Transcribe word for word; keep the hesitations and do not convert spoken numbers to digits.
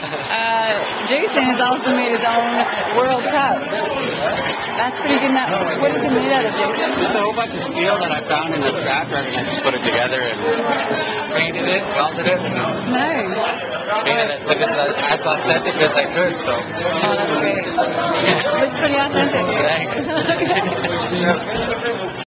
Uh, Jason has also made his own World Cup. That's pretty good. Now, what is it made out of, Jason? Just a whole bunch of steel that I found in the scrapyard, and I just put it together and painted it, welded it. So Nice. painted it, look as, as authentic as I could. So. Oh, that's great. Looks pretty authentic. Thanks.